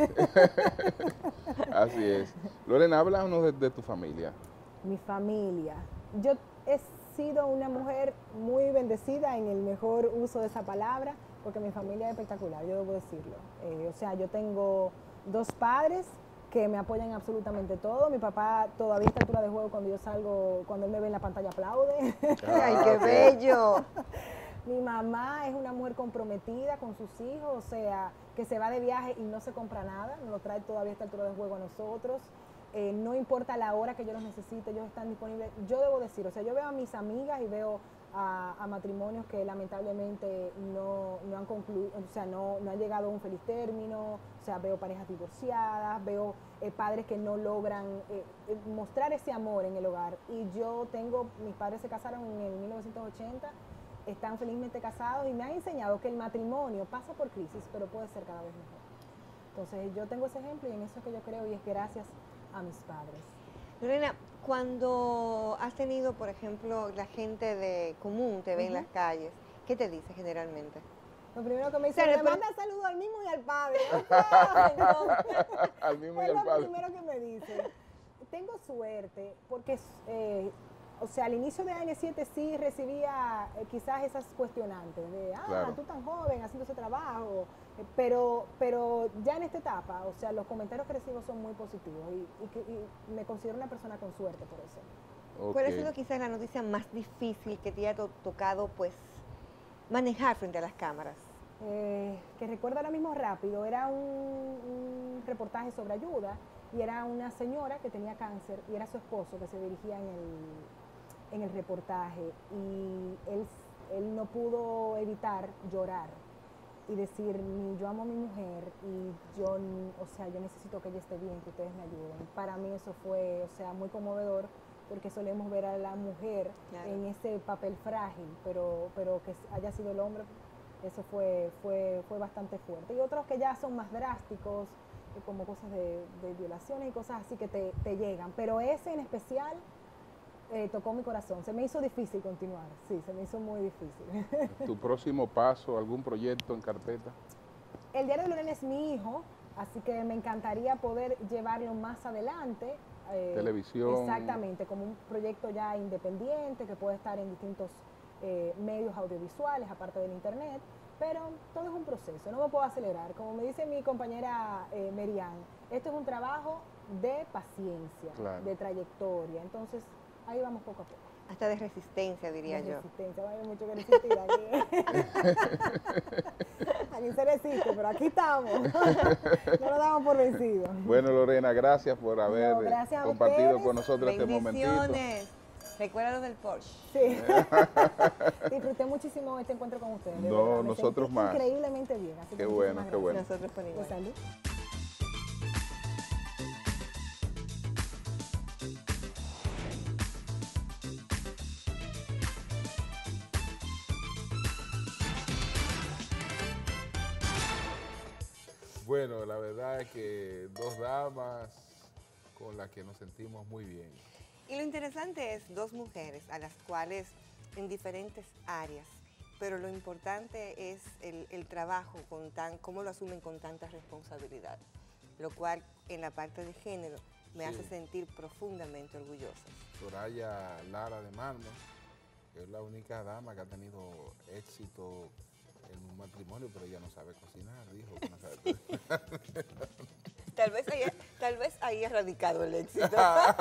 Así es. Lorena, háblanos de tu familia. Mi familia. Yo he sido una mujer muy bendecida en el mejor uso de esa palabra, porque mi familia es espectacular, yo debo decirlo. O sea, yo tengo 2 padres que me apoyan en absolutamente todo. Mi papá todavía a esta altura de juego, cuando yo salgo, cuando él me ve en la pantalla, aplaude. Ay, qué bello. Mi mamá es una mujer comprometida con sus hijos, o sea, que se va de viaje y no se compra nada, nos lo trae todavía a esta altura de juego a nosotros. No importa la hora que yo los necesite, ellos están disponibles. Yo debo decir, o sea, yo veo a mis amigas y veo a matrimonios que lamentablemente no han concluido, o sea, no han llegado a un feliz término, o sea, veo parejas divorciadas, veo padres que no logran mostrar ese amor en el hogar. Y mis padres se casaron en el 1980, están felizmente casados y me han enseñado que el matrimonio pasa por crisis, pero puede ser cada vez mejor. Entonces yo tengo ese ejemplo y en eso es que yo creo, y es gracias a mis padres. Lorena, cuando has tenido, por ejemplo, la gente de común te ve en las calles, ¿qué te dice generalmente? Lo primero que me dice, Pero, le manda saludos al mismo y al padre. Al mismo y Es al lo padre. primero que me dice. Tengo suerte porque, o sea, al inicio de AN7 sí recibía quizás esas cuestionantes de, Claro. tú tan joven haciendo ese trabajo, pero ya en esta etapa, o sea, los comentarios que recibo son muy positivos y me considero una persona con suerte por eso. ¿Cuál ha Ok. sido quizás la noticia más difícil que te ha tocado, pues, manejar frente a las cámaras? Que recuerdo ahora mismo rápido, era un reportaje sobre ayuda y era una señora que tenía cáncer y era su esposo que se dirigía en el reportaje y él no pudo evitar llorar y decir, yo amo a mi mujer y yo, o sea, yo necesito que ella esté bien, que ustedes me ayuden. Para mí eso fue, o sea, muy conmovedor, porque solemos ver a la mujer en ese papel frágil, pero que haya sido el hombre, eso fue bastante fuerte. Y otros que ya son más drásticos, como cosas de violaciones y cosas así que te llegan, pero ese en especial tocó mi corazón. Se me hizo difícil continuar, sí, se me hizo muy difícil. ¿Tu próximo paso, algún proyecto en carpeta? El Diario de Lorena es mi hijo, así que me encantaría poder llevarlo más adelante. Televisión. Exactamente, como un proyecto ya independiente que puede estar en distintos medios audiovisuales, aparte del internet, pero todo es un proceso, no me puedo acelerar. Como me dice mi compañera Merian, esto es un trabajo de paciencia, de trayectoria, entonces ahí vamos poco a poco. Hasta de resistencia, diría yo. Resistencia, va a haber mucho que resistir aquí. Aquí se resiste, pero aquí estamos. No lo damos por vencido. Bueno, Lorena, gracias por haber compartido con nosotros este momentito. Recuerda lo del Porsche. Sí. Disfruté muchísimo este encuentro con ustedes. No, nosotros más. Increíblemente bien. Así qué bueno, qué bueno. Nosotros por igual. Salud. Bueno, la verdad es que dos damas con las que nos sentimos muy bien. Y lo interesante es dos mujeres a las cuales en diferentes áreas, pero lo importante es el trabajo, cómo lo asumen con tanta responsabilidad, lo cual en la parte de género me hace sentir profundamente orgullosa. Soraya Lara de Mármol es la única dama que ha tenido éxito en un matrimonio, pero ella no sabe cocinar, dijo que no sabe cocinar. Tal vez ahí ha radicado el éxito.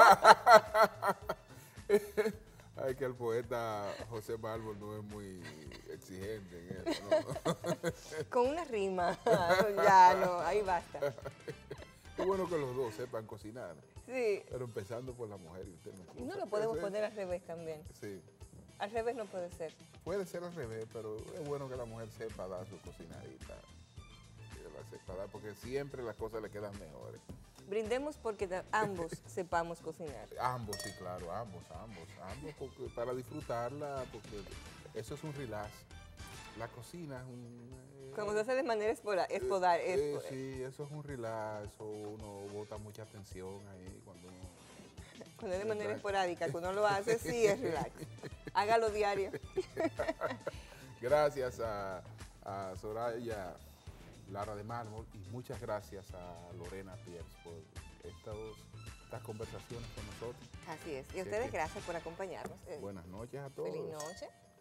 Ay, que el poeta José Mármol no es muy exigente en eso, ¿no? Con una rima, ya no, ahí basta. Es bueno que los dos sepan cocinar. Sí. Pero empezando por la mujer. Y no lo podemos poner al revés también. Sí. Al revés no puede ser. Puede ser al revés, pero es bueno que la mujer sepa dar su cocinadita. Porque siempre las cosas le quedan mejores. Brindemos porque ambos sepamos cocinar. Ambos, sí, claro, ambos, porque para disfrutarla, porque eso es un relax. La cocina es un... Como se hace de manera espodar. Sí, eso es un relax, uno bota mucha tensión ahí cuando uno... Cuando es de manera esporádica, cuando uno lo hace, sí es relax. Hágalo diario. Gracias a Soraya Lara de Mármol y muchas gracias a Lorena Pierce por estas conversaciones con nosotros. Así es. Y a ustedes gracias por acompañarnos. Buenas noches a todos. Feliz noche.